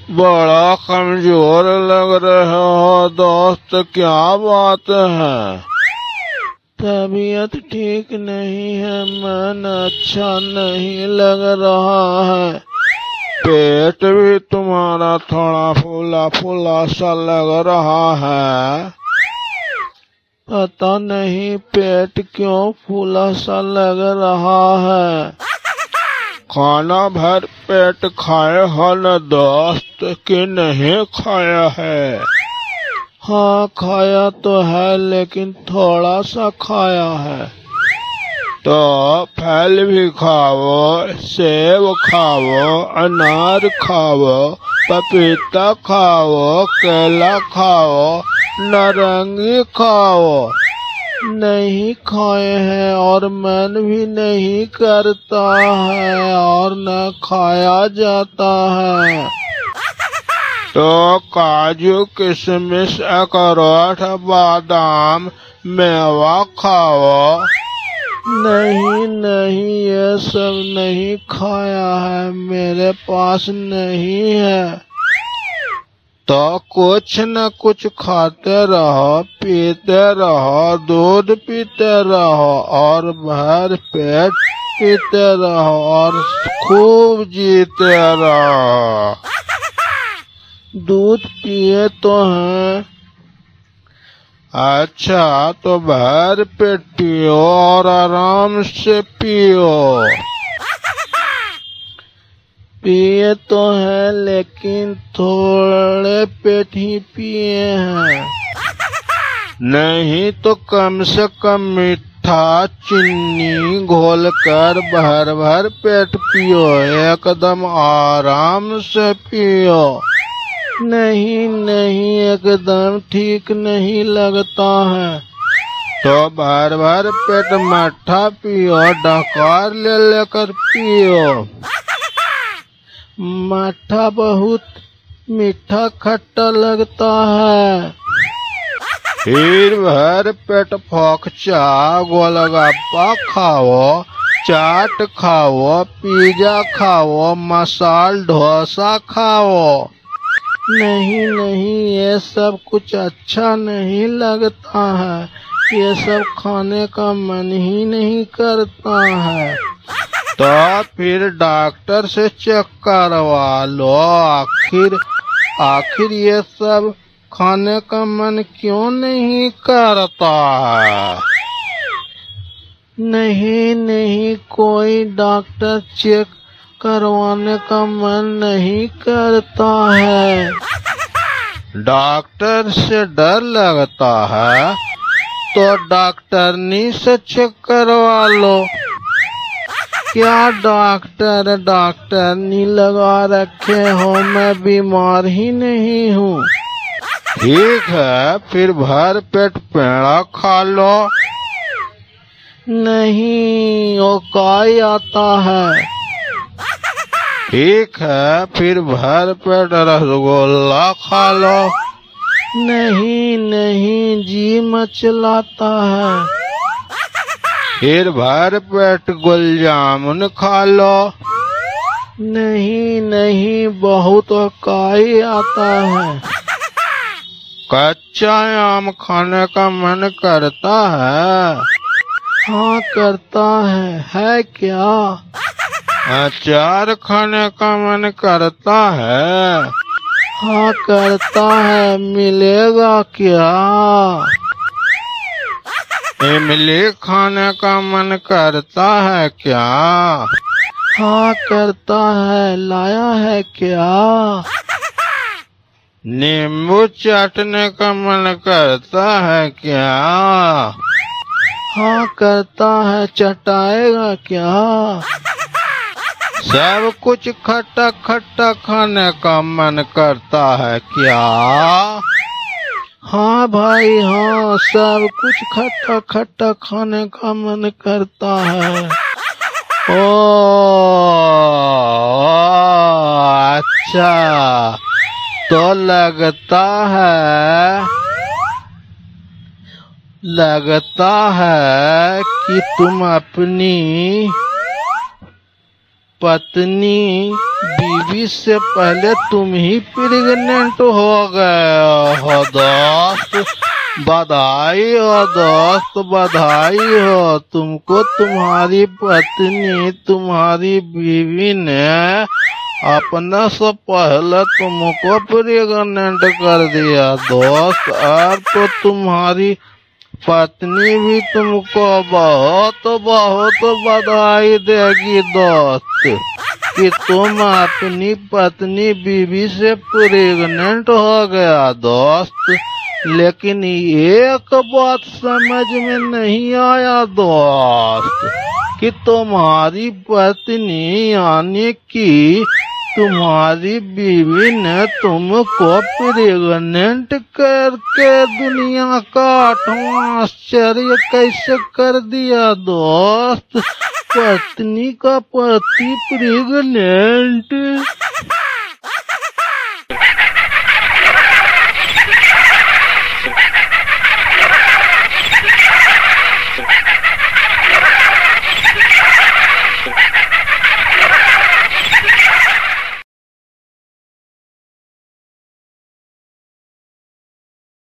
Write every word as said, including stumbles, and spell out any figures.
बड़ा कमजोर लग रहे हो दोस्त, क्या बात है? तबीयत ठीक नहीं है, मन अच्छा नहीं लग रहा है। पेट भी तुम्हारा थोड़ा फूला फूला सा लग रहा है। पता नहीं पेट क्यों फूला सा लग रहा है। खाना भर पेट खाए हो न दोस्त कि नहीं खाया है? हाँ खाया तो है, लेकिन थोड़ा सा खाया है। तो फल भी खाओ, सेब खाओ, अनार खाओ, पपीता खाओ, केला खाओ, नारंगी खाओ। नहीं खाए हैं और मन भी नहीं करता है और न खाया जाता है। तो काजू, किशमिश, अखरोट, बादाम, मेवा खाओ। नहीं नहीं, ये सब नहीं खाया है, मेरे पास नहीं है। तो कुछ न कुछ खाते रहो, पीते रहो, दूध पीते रहो और भर पेट पीते रहो और खूब जीते रहो। दूध पिए तो हैं। अच्छा, तो भर पेट पियो और आराम से पियो। पिए तो हैं, लेकिन थोड़े पेट ही पिए हैं। नहीं तो कम से कम मीठा चीनी घोल कर भर भर पेट पियो, एकदम आराम से पियो। नहीं नहीं, एकदम ठीक नहीं लगता है। तो भर भर पेट मट्ठा पियो, डकार ले लेकर पियो। मट्ठा बहुत मीठा खट्टा लगता है। फिर भर पेट फोकचा, गोलगप्पा खाओ, चाट खाओ, पिज्जा खाओ, मसाला डोसा खाओ। नहीं नहीं, ये सब कुछ अच्छा नहीं लगता है, ये सब खाने का मन ही नहीं करता है। तो फिर डॉक्टर से चेक करवा लो, आखिर आखिर ये सब खाने का मन क्यों नहीं करता है? नहीं नहीं, कोई डॉक्टर चेक करवाने का मन नहीं करता है। डॉक्टर से डर लगता है तो डॉक्टरनी से चेक करवा लो। क्या डॉक्टर डॉक्टरनी लगा रखे हो, मैं बीमार ही नहीं हूँ। ठीक है, फिर भर पेट पेड़ा खा लो। नहीं, वो काई आता है। ठीक है, फिर भर पेट रसगुल्ला खा लो। नहीं नहीं, जी मचलाता है। फिर भर पेट गुलाब जामुन खा लो। नहीं नहीं, बहुत काई आता है। कच्चा आम खाने का मन करता है? हाँ करता है। है क्या? अचार खाने का मन करता है? हाँ करता है, मिलेगा क्या? इमली खाने का मन करता है क्या? हाँ करता है, लाया है क्या? नींबू चाटने का मन करता है क्या? हाँ करता है, चटाएगा क्या? सब कुछ खट्टा खट्टा खाने का मन करता है क्या? हाँ भाई हाँ, सब कुछ खट्टा खट्टा खाने का मन करता है। ओ अच्छा, तो लगता है लगता है कि तुम अपनी पत्नी बीवी से पहले तुम ही प्रेग्नेंट हो गए हो दोस्त। बधाई हो दोस्त, बधाई हो तुमको। तुम्हारी पत्नी, तुम्हारी बीवी ने अपने से पहले तुमको प्रेग्नेंट कर दिया दोस्त। अब तो तुम्हारी पत्नी भी तुमको बहुत बहुत बधाई देगी दोस्त कि तुम अपनी पत्नी बीवी से प्रेग्नेंट हो गया दोस्त। लेकिन एक बात समझ में नहीं आया दोस्त कि तुम्हारी पत्नी यानी कि तुम्हारी बीवी ने तुमको प्रेग्नेंट करके दुनिया का आठवां आश्चर्य कैसे कर दिया दोस्त। पत्नी का पति प्रेग्नेंट।